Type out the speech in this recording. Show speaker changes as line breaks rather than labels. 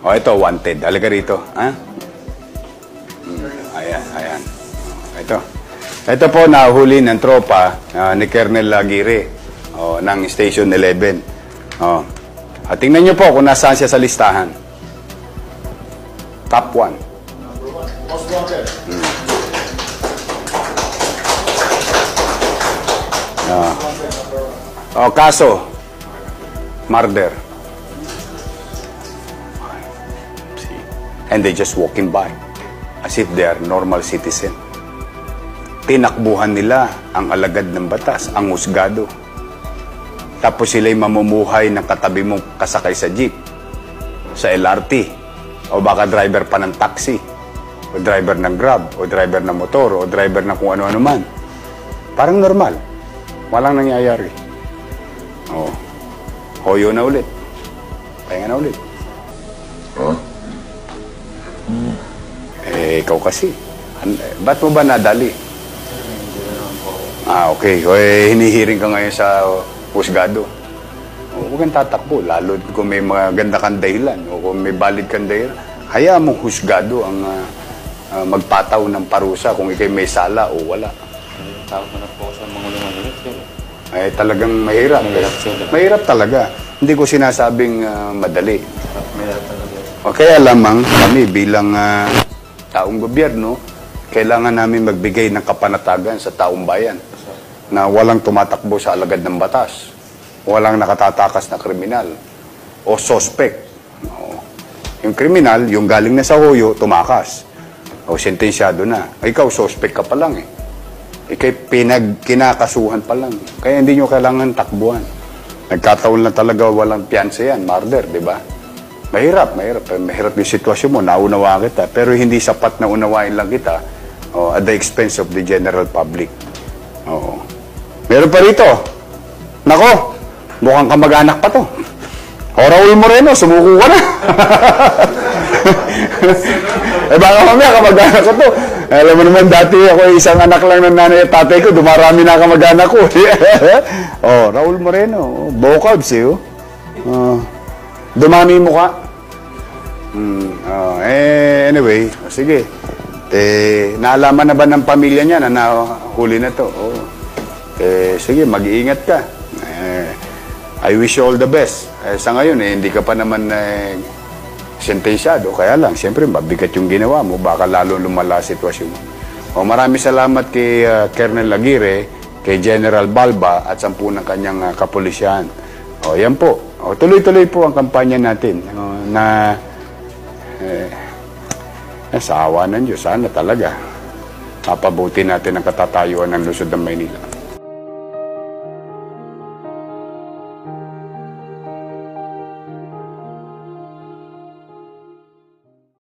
O, ito, wanted. Halika rito. Ha? Ayan, ayan. Ito. Ito po, nahuli ng tropa ni Colonel Aguirre ng Station 11. At tingnan nyo po kung nasaan siya sa listahan. Top 1.
Most wanted.
Kaso, murder. And they just walking by as if they are normal citizen. Tinakbuhan nila ang alagad ng batas, ang husgado. Tapos sila'y mamumuhay ng katabi mong kasakay sa jeep, sa LRT, o baka driver pa ng taxi, o driver ng Grab, o driver ng motor, o driver ng kung ano-ano man. Parang normal. Walang nangyayari. Hoyo na ulit. Pahinga na ulit. Ikaw kasi. Ba't mo ba nadali? Okay. Hinihiring ka ngayon sa husgado. Huwag kang tatakbo. Lalo kung may maganda kang dahilan o kung may valid kang dahilan. Hayaan mong husgado ang magpataw ng parusa kung ikay may sala o wala.
Tawag ko na po sa mga
Talagang mahirap. Mahirap talaga. Hindi ko sinasabing madali.
Mahirap talaga.
Kaya lamang kami bilang taong gobyerno, kailangan namin magbigay ng kapanatagan sa taong bayan na walang tumatakbo sa alagad ng batas, walang nakatatakas na kriminal o suspect. Yung kriminal, yung galing na sa hoyo, tumakas o sentensyado na. Ikaw, suspect ka pa lang eh. Ikay kinakasuhan pa lang. Kaya hindi nyo kailangan takbuhan. Nagkataon na talaga walang piyansa yan, murder, di ba? Mahirap. Mahirap yung sitwasyon mo, naunawa kita. Pero hindi sapat na unawain lang kita at the expense of the general public. Meron pa rito. Nako, mukhang kamag-anak pa to. Raul Moreno, sumuko ka na. Baka mamaya kamag-anak ko to. Alam mo naman, dati ako isang anak lang ng nanay at tatay ko, dumarami na kamag-anak ko. Raul Moreno, vocabs dumami mo ka. Anyway, sige. Naalaman na ba ng pamilya niya na nahuli na to? Sige, mag-iingat ka. I wish you all the best. Sa ngayon, hindi ka pa naman sentensyado. Kaya lang, siyempre, mabigat yung ginawa mo. Baka lalo lumala sitwasyon mo. Maraming salamat kay Colonel Aguirre, kay General Balba, at 10 ng kanyang kapulisyahan. Yan po. Tuloy-tuloy po ang kampanya natin na sa awa ng Diyos, sana talaga mapabuti natin ang katatayuan ng lungsod ng Maynila.